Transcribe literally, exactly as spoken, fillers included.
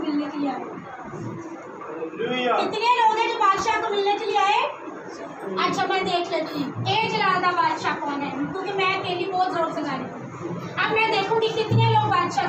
मिलने के लिए आए? कितने लोग हैं जो बादशाह को मिलने के लिए आए? अच्छा मैं देख लेती हूँ एज राजा बादशाह कौन है, क्योंकि मैं अकेली बहुत जोर से गा रही हूँ। अब मैं देखूंगी कितने लोग बादशाह